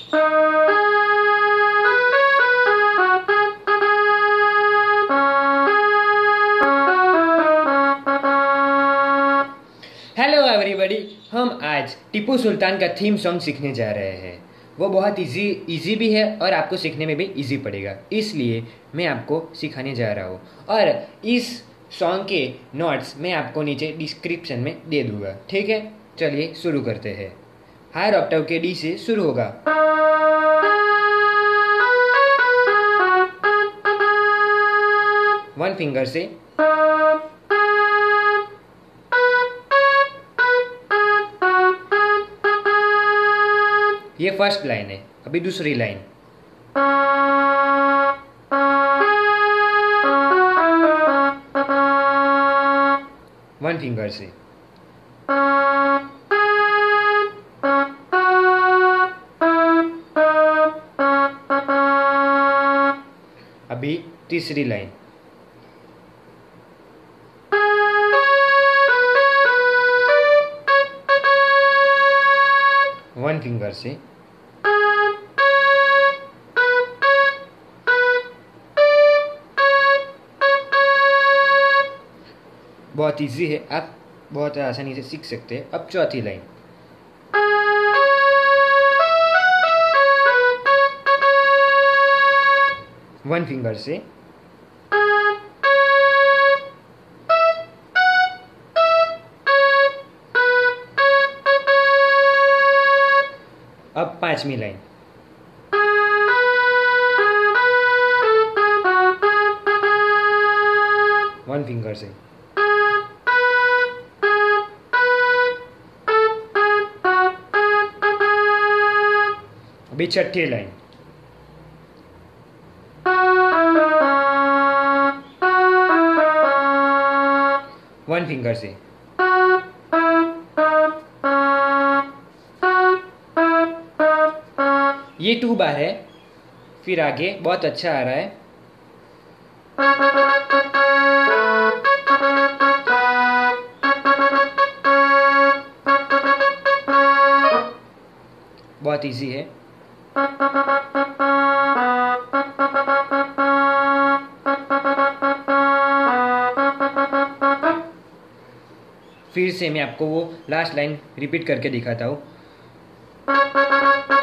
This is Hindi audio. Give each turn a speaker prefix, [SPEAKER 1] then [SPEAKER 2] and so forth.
[SPEAKER 1] हेलो एवरीबॉडी, हम आज टीपू सुल्तान का थीम सॉन्ग सीखने जा रहे हैं। वो बहुत इजी भी है और आपको सीखने में भी इजी पड़ेगा, इसलिए मैं आपको सिखाने जा रहा हूँ। और इस सॉन्ग के नोट्स मैं आपको नीचे डिस्क्रिप्शन में दे दूँगा, ठीक है। चलिए शुरू करते हैं। हायर ऑक्टेव के डी से शुरू होगा। वन फिंगर से ये फर्स्ट लाइन है। अभी दूसरी लाइन। वन फिंगर से। अभी तीसरी लाइन। वन फिंगर से। बहुत इजी है, आप बहुत आसानी से सीख सकते हैं। अब चौथी लाइन। वन फिंगर से। अब पांचवी लाइन। वन फिंगर से। अभी छठी लाइन। वन फिंगर से। ये 2 बार है, फिर आगे बहुत अच्छा आ रहा है। बहुत इजी है। फिर से मैं आपको वो लास्ट लाइन रिपीट करके दिखाता हूँ।